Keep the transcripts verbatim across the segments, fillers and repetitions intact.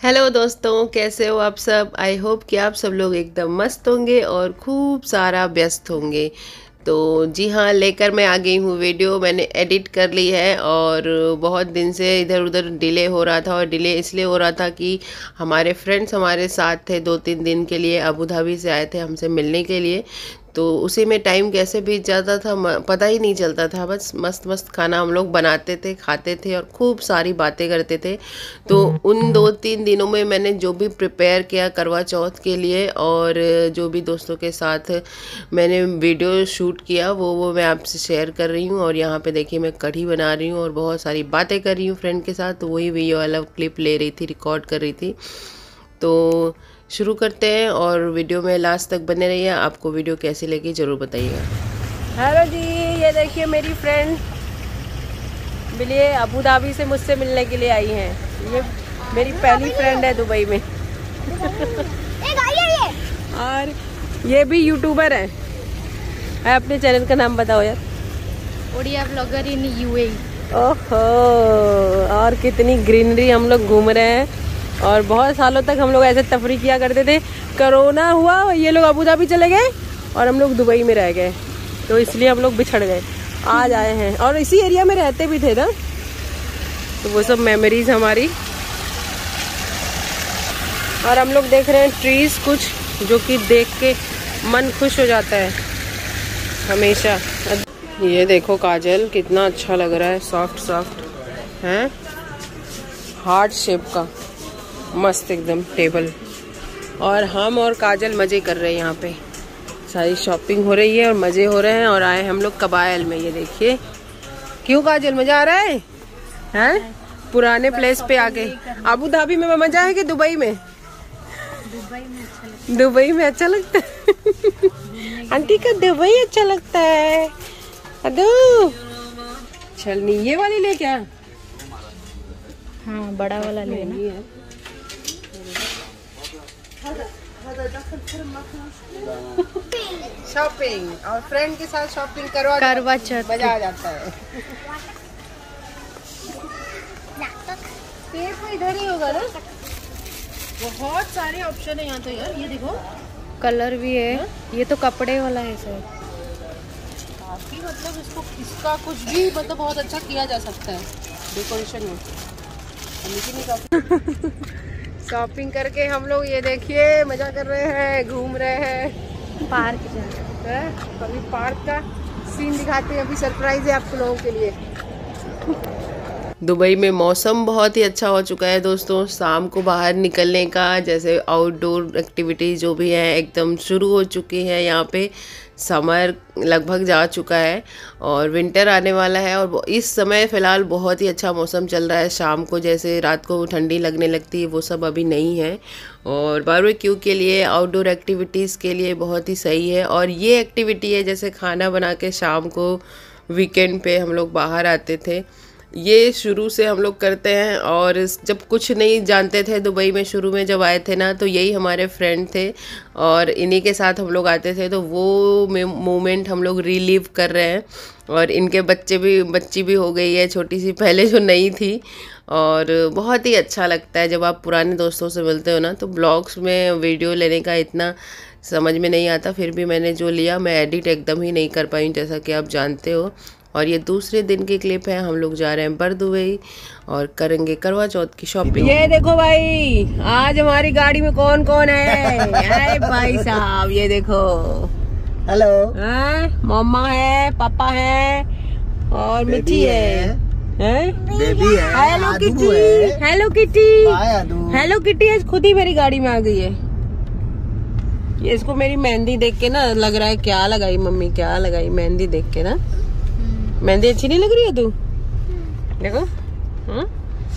Hello दोस्तों, कैसे हो आप सब। आई होप कि आप सब लोग एकदम मस्त होंगे और खूब सारा व्यस्त होंगे। तो जी हाँ, लेकर मैं आ गई हूँ वीडियो। मैंने एडिट कर ली है और बहुत दिन से इधर उधर डिले हो रहा था। और डिले इसलिए हो रहा था कि हमारे फ्रेंड्स हमारे साथ थे, दो तीन दिन के लिए अबू धाबी से आए थे हमसे मिलने के लिए। तो उसी में टाइम कैसे बीत जाता था पता ही नहीं चलता था। बस मस्त मस्त खाना हम लोग बनाते थे, खाते थे और खूब सारी बातें करते थे। तो उन दो तीन दिनों में मैंने जो भी प्रिपेयर किया करवा चौथ के लिए और जो भी दोस्तों के साथ मैंने वीडियो शूट किया वो वो मैं आपसे शेयर कर रही हूँ। और यहाँ पे देखिए मैं कढ़ी बना रही हूँ और बहुत सारी बातें कर रही हूँ फ्रेंड के साथ। तो वही वीडियो वाला क्लिप ले रही थी, रिकॉर्ड कर रही थी। तो शुरू करते हैं और वीडियो में लास्ट तक बने रहिए। आपको वीडियो कैसी लगी ज़रूर बताइएगा। हेलो जी, ये देखिए मेरी फ्रेंड मिलिए अबू धाबी से मुझसे मिलने के लिए आई हैं। ये मेरी पहली फ्रेंड है दुबई में। और ये भी यूट्यूबर है। है अपने चैनल का नाम बताओ यार। Odia blogger in U A E. ओहो, और कितनी ग्रीनरी हम लोग घूम रहे हैं। और बहुत सालों तक हम लोग ऐसे तफरी किया करते थे। कोरोना हुआ, ये लोग अबू धाबी चले गए और हम लोग दुबई में रह गए। तो इसलिए हम लोग बिछड़ गए, आज आए हैं और इसी एरिया में रहते भी थे ना। तो वो सब मेमोरीज हमारी। और हम लोग देख रहे हैं ट्रीज कुछ, जो कि देख के मन खुश हो जाता है हमेशा। ये देखो काजल कितना अच्छा लग रहा है, सॉफ्ट सॉफ्ट है, हार्ट शेप का, मस्त एकदम टेबल। और हम और काजल मजे कर रहे हैं। यहाँ पे सारी शॉपिंग हो रही है और मजे हो रहे हैं। और आए हम लोग कबायल में, ये देखिए। क्यों काजल, मजा आ रहा है? हैं? पुराने प्लेस पे आ गए। अबू धाबी में मजा है कि दुबई में? दुबई में अच्छा लगता है। दुबई में अच्छा लगता है। आंटी का दुबई अच्छा लगता है। अदू चलनी ये वाली ले क्या? हाँ, बड़ा वाला लेना। शॉपिंग और फ्रेंड के साथ शॉपिंग करवा करवा चौथ मजा आ जाता है। ये तो इधर ही होगा ना। बहुत सारे ऑप्शन है यहाँ तो यार। ये देखो कलर भी है। हा? ये तो कपड़े वाला है सर। काफी मतलब इसको इसका कुछ भी मतलब बहुत अच्छा किया जा सकता है डेकोरेशन में। शॉपिंग करके हम लोग ये देखिए मजा कर रहे हैं, घूम रहे हैं। पार्क जा रहे हैं। अभी पार्क का सीन दिखाते हैं। अभी सरप्राइज है आप लोगों के लिए। दुबई में मौसम बहुत ही अच्छा हो चुका है दोस्तों। शाम को बाहर निकलने का, जैसे आउटडोर एक्टिविटीज जो भी है एकदम शुरू हो चुकी है। यहाँ पे समर लगभग जा चुका है और विंटर आने वाला है। और इस समय फ़िलहाल बहुत ही अच्छा मौसम चल रहा है। शाम को जैसे रात को ठंडी लगने लगती है, वो सब अभी नहीं है। और बारबेक्यू के लिए, आउटडोर एक्टिविटीज़ के लिए बहुत ही सही है। और ये एक्टिविटी है जैसे खाना बना के शाम को वीकेंड पे हम लोग बाहर आते थे, ये शुरू से हम लोग करते हैं। और जब कुछ नहीं जानते थे दुबई में, शुरू में जब आए थे ना, तो यही हमारे फ्रेंड थे और इन्हीं के साथ हम लोग आते थे। तो वो मोमेंट हम लोग रिलीव कर रहे हैं। और इनके बच्चे भी बच्ची भी हो गई है छोटी सी, पहले जो नहीं थी। और बहुत ही अच्छा लगता है जब आप पुराने दोस्तों से मिलते हो ना। तो ब्लॉग्स में वीडियो लेने का इतना समझ में नहीं आता, फिर भी मैंने जो लिया मैं एडिट एकदम ही नहीं कर पाई, जैसा कि आप जानते हो। और ये दूसरे दिन की क्लिप है। हम लोग जा रहे हैं बर दुबई और करेंगे करवा चौथ की शॉपिंग। ये देखो भाई, आज हमारी गाड़ी में कौन कौन है। अरे भाई साहब, ये देखो। हेलो। मम्मा है, पापा है और मिट्टी है, बेबी है, Hello Kitty, Hello Kitty, Hello Kitty आज खुद ही मेरी गाड़ी में आ गई है। ये इसको मेरी मेहंदी देख के ना लग रहा है क्या लगाई मम्मी, क्या लगाई मेहंदी देख के ना। मेहंदी अच्छी नहीं लग रही है तू? देखो। हुँ?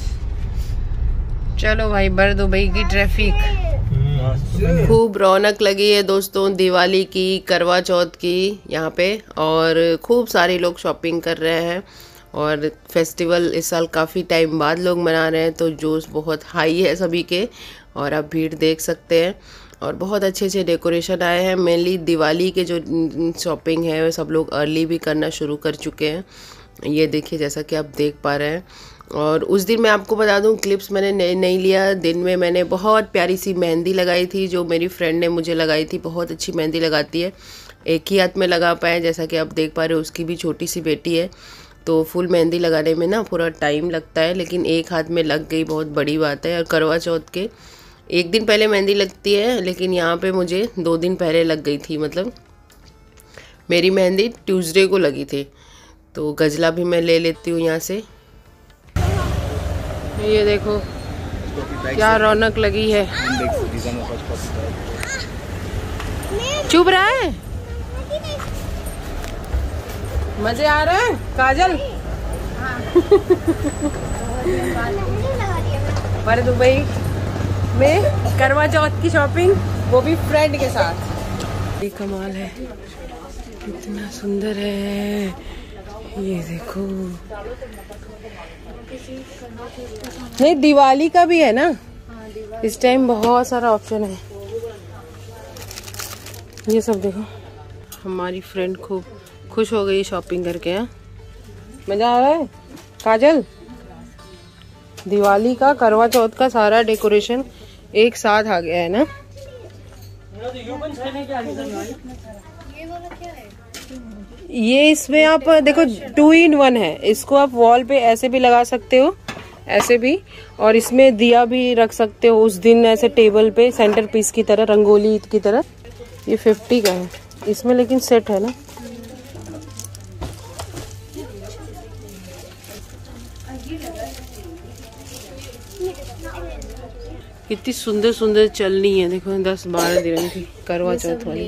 चलो भाई, बर दुबई की ट्रैफिक खूब रौनक लगी है दोस्तों, दिवाली की, करवा चौथ की यहाँ पे। और खूब सारे लोग शॉपिंग कर रहे हैं। और फेस्टिवल इस साल काफ़ी टाइम बाद लोग मना रहे हैं, तो जोश बहुत हाई है सभी के। और आप भीड़ देख सकते हैं। और बहुत अच्छे अच्छे डेकोरेशन आए हैं। मेनली दिवाली के जो शॉपिंग है सब लोग अर्ली भी करना शुरू कर चुके हैं। ये देखिए जैसा कि आप देख पा रहे हैं। और उस दिन मैं आपको बता दूं क्लिप्स मैंने नहीं, नहीं लिया। दिन में मैंने बहुत प्यारी सी मेहंदी लगाई थी, जो मेरी फ्रेंड ने मुझे लगाई थी। बहुत अच्छी मेहंदी लगाती है, एक ही हाथ में लगा पाए, जैसा कि आप देख पा रहे हो। उसकी भी छोटी सी बेटी है, तो फुल मेहंदी लगाने में ना पूरा टाइम लगता है, लेकिन एक हाथ में लग गई, बहुत बड़ी बात है। और करवा चौथ के एक दिन पहले मेहंदी लगती है, लेकिन यहाँ पे मुझे दो दिन पहले लग गई थी। मतलब मेरी मेहंदी ट्यूसडे को लगी थी। तो गजला भी मैं ले लेती हूँ यहाँ से। ये देखो क्या रौनक लगी है। चुप रहा है, मजे आ रहे हैं काजल। पर दुबई में करवा चौथ की शॉपिंग, वो भी फ्रेंड के साथ। ये कमाल है, कितना सुंदर है। ये देखो, नहीं दिवाली का भी है ना, इस टाइम बहुत सारा ऑप्शन है। ये सब देखो, हमारी फ्रेंड खूब खुश हो गई शॉपिंग करके। हाँ, मजा आ रहा है काजल। दिवाली का, करवा चौथ का सारा डेकोरेशन एक साथ आ गया है ना। ये इसमें आप देखो टू इन वन है। इसको आप वॉल पे ऐसे भी लगा सकते हो, ऐसे भी, और इसमें दिया भी रख सकते हो उस दिन ऐसे टेबल पे सेंटर पीस की तरह, रंगोली की तरह। ये फिफ्टी का है इसमें, लेकिन सेट है ना। कितनी सुंदर सुंदर चलनी है, देखो दस बारह दिरहम की करवा चौथ वाली।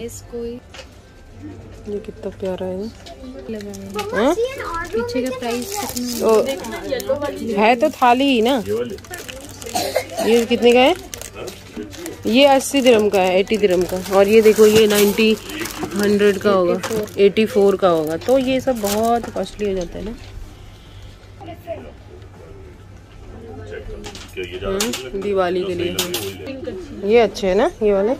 ये कितना प्यारा है ना। हाँ? पीछे का प्राइस कितना है? तो थाली ही ना। ये कितने का है? ये अस्सी दिरहम का है, अस्सी दिरहम का। और ये देखो ये नब्बे हंड्रेड का होगा, चौरासी का होगा। तो ये सब बहुत कॉस्टली हो जाता है ना। हम्म, दिवाली के लिए ये अच्छे है ना, ये वाले।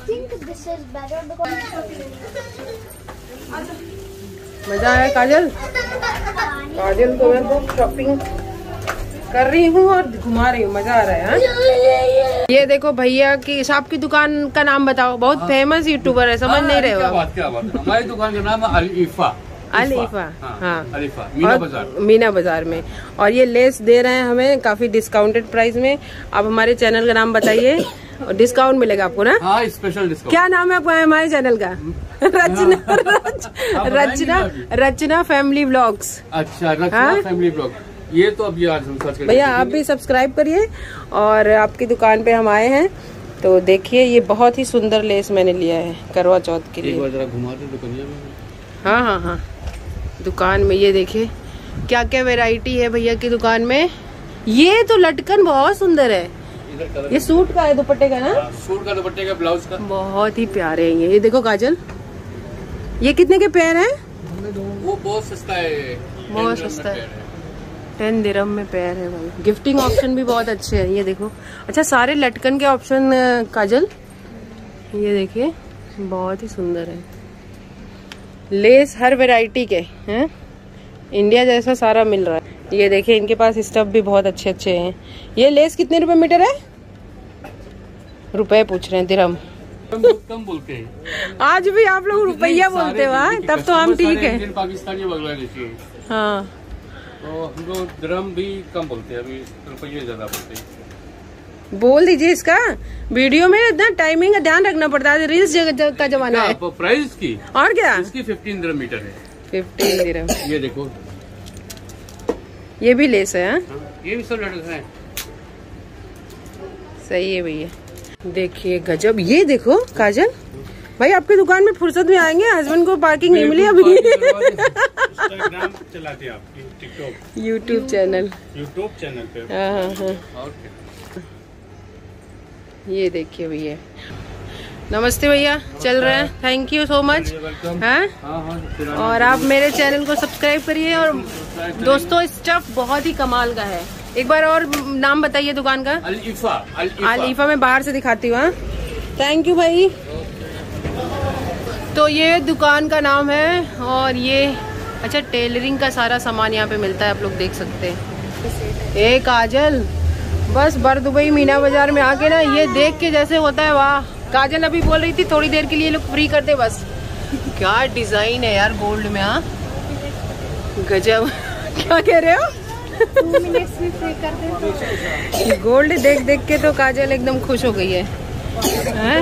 मजा आया काजल। काजल को मैं तो शॉपिंग कर रही हूँ और घुमा रही हूँ, मजा आ रहा है। हाँ? ये देखो भैया की, आपकी दुकान का नाम बताओ। बहुत फेमस यूट्यूबर है, समझ नहीं रहे हो आप। हमारी दुकान का नाम है अलीफा। अलीफा, हाँ, अलीफा मीना बाजार, मीना बाजार में। और ये लेस दे रहे हैं हमें काफी डिस्काउंटेड प्राइस में। आप हमारे चैनल का नाम बताइए और डिस्काउंट मिलेगा आपको ना। हाँ, स्पेशल डिस्काउंट। क्या नाम है आपका हमारे चैनल का? रचना रच, रचना रचना फैमिली ब्लॉग्स। अच्छा, रचना फैमिली ब्लॉग। ये तो अब ये आज हम सर्च करेंगे। भैया आप भी सब्सक्राइब करिए। और आपकी दुकान पे हम आए हैं, तो देखिए ये बहुत ही सुंदर लेस मैंने लिया है करवा चौथ के लिए। एक बार जरा घुमा दे दुकानिया में। हाँ हाँ हाँ, दुकान में ये देखिए क्या क्या वैरायटी है भैया की दुकान में। ये तो लटकन बहुत सुंदर है। ये सूट का है, दुपट्टे का ना? सूट का, दुपट्टे का, ब्लाउज का। बहुत ही प्यारे हैं ये। ये देखो काजल, ये कितने के पेयर हैं? वो बहुत सस्ता है, बहुत सस्ता है, टेन दिरहम में पेयर है भाई। गिफ्टिंग ऑप्शन भी बहुत अच्छे हैं, ये देखो। अच्छा, सारे लटकन के ऑप्शन काजल, ये देखिए बहुत ही सुंदर है। लेस हर वैरायटी के हैं, इंडिया जैसा सारा मिल रहा है। ये देखिए इनके पास स्टफ भी बहुत अच्छे अच्छे हैं। ये लेस कितने रुपए मीटर है? रुपए पूछ रहे हैं, दिरहम कम बोलते हैं। आज भी आप लोग रुपया बोलते हो? तब तो हम ठीक है। पाकिस्तानी बांग्लादेशी। हाँ, तो हम लोग दिरहम भी कम बोलते हैं, अभी रुपये ज्यादा बोलते हैं। बोल दीजिए इसका। वीडियो में इतना टाइमिंग का ध्यान रखना पड़ता है, रील्स का जमाना है। प्राइस की और क्या, इसकी फिफ्टीन दिरहम मीटर है। Fifteen dirham. ये देखो, ये भी लेस है। हाँ? ये भी सब लटक है। सही है भैया। देखिए गजब। ये देखो काजल भाई, आपकी दुकान में फुर्सत में आएंगे, हस्बैंड को पार्किंग नहीं मिली अभी। इंस्टाग्राम चलाते हैं आपकी, TikTok, YouTube channel, YouTube channel पे। हाँ हाँ हाँ। ये देखिए भैया, नमस्ते भैया, चल रहे हैं। Thank you so much. हाँ, और आप मेरे चैनल को सब्सक्राइब करिए। और दोस्तों स्टफ बहुत ही कमाल का है। एक बार और नाम बताइए दुकान का। अलीफा। अलीफा में बाहर से दिखाती हूँ। हाँ, थैंक यू भाई। तो ये दुकान का नाम है। और ये अच्छा, टेलरिंग का सारा सामान यहाँ पे मिलता है, आप लोग देख सकते हैं। ए काजल, बस बर दुबई मीना बाजार में आके ना ये देख के जैसे होता है वाह। काजल अभी बोल रही थी थोड़ी देर के लिए लोग फ्री करते बस। क्या डिजाइन है यार गोल्ड में। हाँ गजब। क्या कह रहे हो? टू मिनट्स में फ्री कर दे। गोल्ड देख देख के तो काजल एकदम खुश हो गई है, है?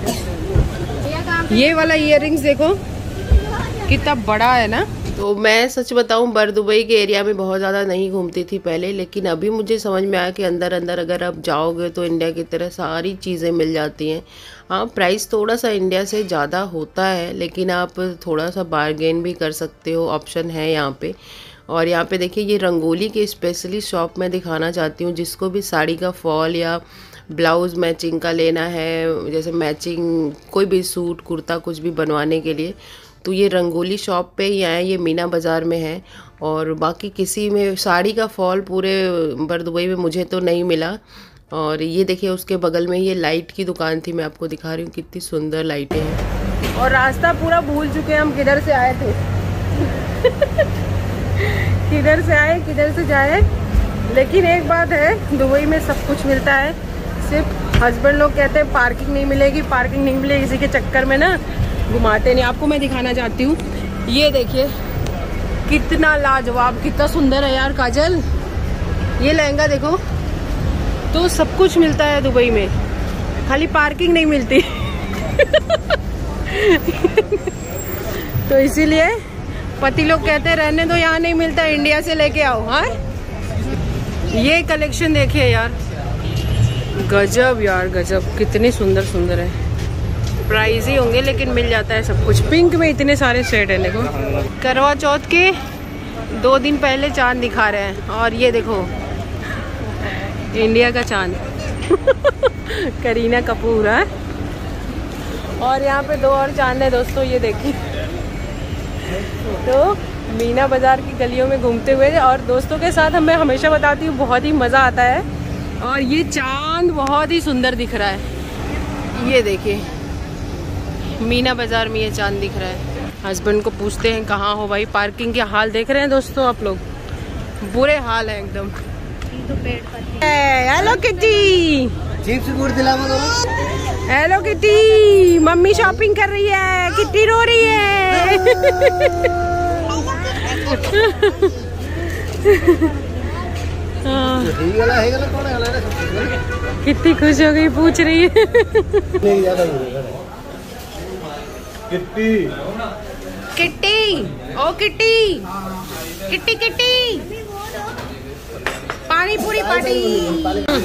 ये वाला इयररिंग्स देखो कितना बड़ा है ना। तो मैं सच बताऊं बर दुबई के एरिया में बहुत ज़्यादा नहीं घूमती थी पहले, लेकिन अभी मुझे समझ में आया कि अंदर अंदर अगर आप जाओगे तो इंडिया की तरह सारी चीज़ें मिल जाती हैं। हाँ प्राइस थोड़ा सा इंडिया से ज़्यादा होता है, लेकिन आप थोड़ा सा बार्गेन भी कर सकते हो, ऑप्शन है यहाँ पे। और यहाँ पे देखिए ये रंगोली की स्पेशली शॉप मैं दिखाना चाहती हूँ। जिसको भी साड़ी का फॉल या ब्लाउज़ मैचिंग का लेना है, जैसे मैचिंग कोई भी सूट कुर्ता कुछ भी बनवाने के लिए, तो ये रंगोली शॉप पे ही आए। ये मीना बाज़ार में है। और बाकी किसी में साड़ी का फॉल पूरे बर दुबई में मुझे तो नहीं मिला। और ये देखिए उसके बगल में ये लाइट की दुकान थी, मैं आपको दिखा रही हूँ कितनी सुंदर लाइटें हैं। और रास्ता पूरा भूल चुके हैं हम, किधर से आए थे किधर से आए किधर से जाए। लेकिन एक बात है, दुबई में सब कुछ मिलता है। सिर्फ हस्बैंड लोग कहते हैं पार्किंग नहीं मिलेगी, पार्किंग नहीं मिलेगी, इसी के चक्कर में ना घुमाते नहीं। आपको मैं दिखाना चाहती हूँ, ये देखिए कितना लाजवाब, कितना सुंदर है यार काजल। ये लहंगा देखो। तो सब कुछ मिलता है दुबई में, खाली पार्किंग नहीं मिलती तो इसीलिए पति लोग कहते हैं रहने दो, यहाँ नहीं मिलता, इंडिया से लेके आओ। हाँ ये कलेक्शन देखिए यार, गजब यार गजब, कितनी सुंदर सुंदर है। प्राइस ही होंगे लेकिन मिल जाता है सब कुछ। पिंक में इतने सारे सेट है देखो। करवा चौथ के दो दिन पहले चांद दिखा रहे हैं। और ये देखो इंडिया का चांद करीना कपूर है। और यहाँ पे दो और चांद है दोस्तों, ये देखिए। तो मीना बाजार की गलियों में घूमते हुए, और दोस्तों के साथ मैं हमेशा बताती हूँ बहुत ही मज़ा आता है। और ये चांद बहुत ही सुंदर दिख रहा है। ये देखिए मीना बाजार में ये चांद दिख रहा है। हस्बैंड को पूछते हैं कहाँ हो भाई। पार्किंग के हाल देख रहे हैं दोस्तों आप लोग, बुरे हाल है एकदम। Hello Kitty, Hello Kitty, mummy shopping कर रही है, किटी रो रही है कितनी खुश हो गई, पूछ रही है किट्टी किट्टी, ओ किट्टी, किट्टी किट्टी, पानी पूरी पार्टी।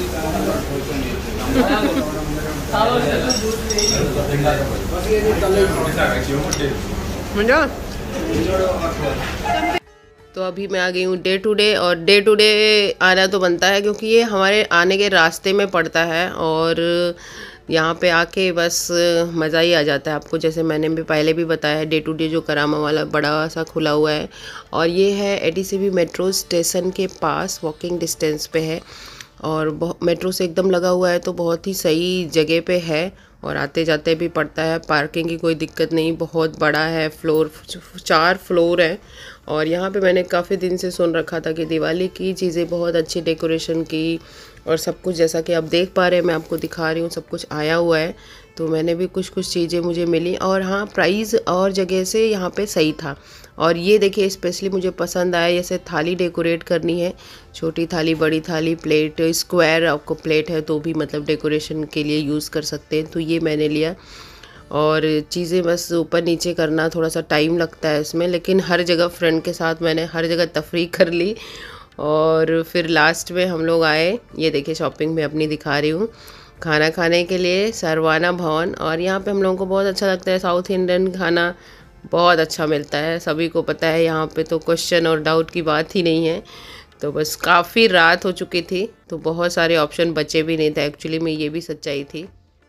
तो अभी मैं आ गई हूँ डे टू डे। और डे टू डे आना तो बनता है क्योंकि ये हमारे आने के रास्ते में पड़ता है। और यहाँ पे आके बस मज़ा ही आ जाता है आपको। जैसे मैंने भी पहले भी बताया, डे टू डे जो करामा वाला बड़ा सा खुला हुआ है, और ये है एटीसीबी मेट्रो स्टेशन के पास, वॉकिंग डिस्टेंस पे है। और मेट्रो से एकदम लगा हुआ है, तो बहुत ही सही जगह पे है। और आते जाते भी पड़ता है, पार्किंग की कोई दिक्कत नहीं, बहुत बड़ा है, फ्लोर चार फ्लोर है। और यहाँ पे मैंने काफ़ी दिन से सुन रखा था कि दिवाली की चीज़ें बहुत अच्छी डेकोरेशन की और सब कुछ, जैसा कि आप देख पा रहे हैं, मैं आपको दिखा रही हूँ, सब कुछ आया हुआ है। तो मैंने भी कुछ कुछ चीज़ें मुझे मिली। और हाँ प्राइस और जगह से यहाँ पे सही था। और ये देखिए स्पेशली मुझे पसंद आया, जैसे थाली डेकोरेट करनी है, छोटी थाली, बड़ी थाली, प्लेट, स्क्वायर आपको प्लेट है तो भी मतलब डेकोरेशन के लिए यूज़ कर सकते हैं। तो ये मैंने लिया। और चीज़ें बस ऊपर नीचे करना थोड़ा सा टाइम लगता है इसमें, लेकिन हर जगह फ्रेंड के साथ मैंने हर जगह तफरीक कर ली। और फिर लास्ट में हम लोग आए, ये देखिए शॉपिंग में अपनी दिखा रही हूँ, खाना खाने के लिए सरवाना भवन। और यहाँ पे हम लोगों को बहुत अच्छा लगता है, साउथ इंडियन खाना बहुत अच्छा मिलता है, सभी को पता है। यहाँ पे तो क्वेश्चन और डाउट की बात ही नहीं है। तो बस काफ़ी रात हो चुकी थी, तो बहुत सारे ऑप्शन बचे भी नहीं थे। एक्चुअली में ये भी सच्चाई थी।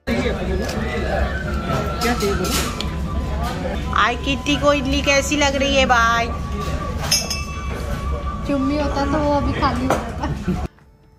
आई किट्टी को इडली कैसी लग रही है भाई? चुम्मी होता तो वो अभी खाली हो जाता।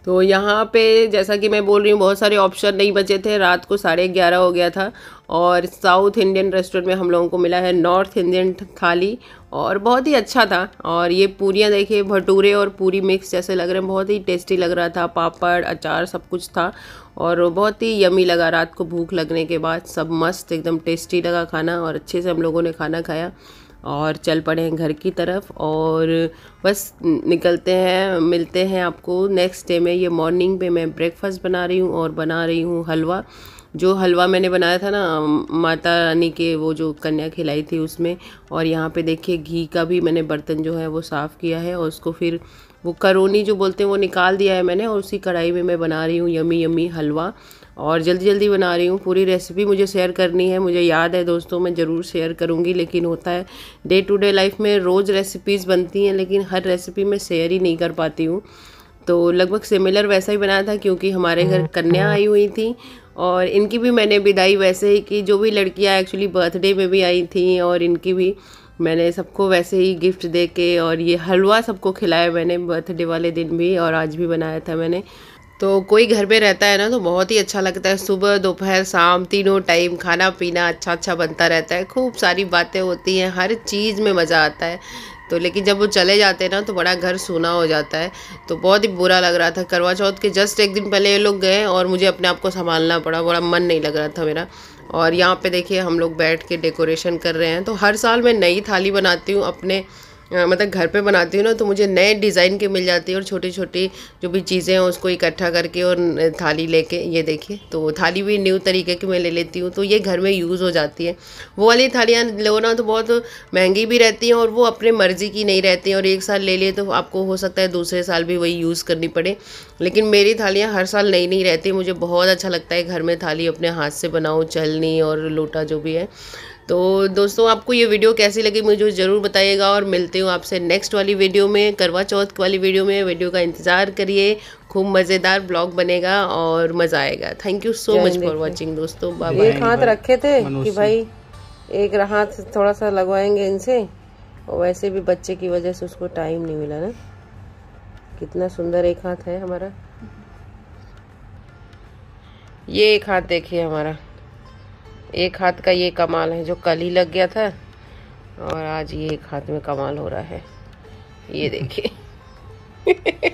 तो यहाँ पे जैसा कि मैं बोल रही हूँ बहुत सारे ऑप्शन नहीं बचे थे, रात को साढ़े ग्यारह हो गया था और साउथ इंडियन रेस्टोरेंट में हम लोगों को मिला है नॉर्थ इंडियन थाली और बहुत ही अच्छा था। और ये पूरियाँ देखिए, भटूरे और पूरी मिक्स जैसे लग रहे हैं, बहुत ही टेस्टी लग रहा था, पापड़ अचार सब कुछ था और बहुत ही यमी लगा। रात को भूख लगने के बाद सब मस्त एकदम टेस्टी लगा खाना और अच्छे से हम लोगों ने खाना खाया और चल पड़े हैं घर की तरफ और बस निकलते हैं। मिलते हैं आपको नेक्स्ट डे में। ये मॉर्निंग पे मैं ब्रेकफास्ट बना रही हूँ और बना रही हूँ हलवा। जो हलवा मैंने बनाया था ना माता रानी के, वो जो कन्या खिलाई थी उसमें। और यहाँ पे देखिए घी का भी मैंने बर्तन जो है वो साफ़ किया है और उसको फिर वो करोनी जो बोलते हैं वो निकाल दिया है मैंने और उसी कढ़ाई में मैं बना रही हूँ यमी यमी हलवा और जल्दी जल्दी बना रही हूँ। पूरी रेसिपी मुझे शेयर करनी है, मुझे याद है दोस्तों मैं ज़रूर शेयर करूँगी, लेकिन होता है डे टू डे लाइफ में रोज़ रेसिपीज़ बनती हैं लेकिन हर रेसिपी मैं शेयर ही नहीं कर पाती हूँ। तो लगभग सिमिलर वैसा ही बनाया था क्योंकि हमारे घर कन्या आई हुई थी और इनकी भी मैंने विदाई वैसे ही की। जो भी लड़कियाँ एक्चुअली बर्थडे में भी आई थी और इनकी भी मैंने सबको वैसे ही गिफ्ट दे के और ये हलवा सबको खिलाया मैंने बर्थडे वाले दिन भी और आज भी बनाया था मैंने। तो कोई घर पे रहता है ना तो बहुत ही अच्छा लगता है, सुबह दोपहर शाम तीनों टाइम खाना पीना अच्छा अच्छा बनता रहता है, खूब सारी बातें होती हैं, हर चीज़ में मज़ा आता है। तो लेकिन जब वो चले जाते हैं ना तो बड़ा घर सूना हो जाता है, तो बहुत ही बुरा लग रहा था। करवा चौथ के जस्ट एक दिन पहले ये लोग गए और मुझे अपने आप को संभालना पड़ा, बड़ा मन नहीं लग रहा था मेरा। और यहाँ पे देखिए हम लोग बैठ के डेकोरेशन कर रहे हैं। तो हर साल मैं नई थाली बनाती हूँ अपने अ, मतलब घर पे बनाती हूँ ना तो मुझे नए डिज़ाइन की मिल जाती है और छोटी छोटी जो भी चीज़ें हैं उसको इकट्ठा करके और थाली लेके, ये देखिए तो थाली भी न्यू तरीके की मैं ले लेती हूँ तो ये घर में यूज़ हो जाती है। वो वाली थालियाँ लो ना तो बहुत महंगी भी रहती हैं और वो अपने मर्ज़ी की नहीं रहती हैं और एक साल ले लिए तो आपको हो सकता है दूसरे साल भी वही यूज़ करनी पड़े। लेकिन मेरी थालियाँ हर साल नई नहीं रहती, मुझे बहुत अच्छा लगता है घर में थाली अपने हाथ से बनाऊँ, चलनी और लोटा जो भी है। तो दोस्तों आपको ये वीडियो कैसी लगी मुझे ज़रूर बताइएगा और मिलती हूँ आपसे नेक्स्ट वाली वीडियो में, करवा चौथ वाली वीडियो में। वीडियो का इंतज़ार करिए, खूब मज़ेदार ब्लॉग बनेगा और मज़ा आएगा। Thank you so much for watching दोस्तों। Bye bye. एक हाथ रखे थे कि भाई एक हाथ थोड़ा सा लगवाएंगे इनसे और वैसे भी बच्चे की वजह से उसको टाइम नहीं मिला ना। कितना सुंदर एक हाथ है हमारा, ये एक हाथ देखिए हमारा, एक हाथ का ये कमाल है जो कल ही लग गया था और आज ये एक हाथ में कमाल हो रहा है, ये देखिए।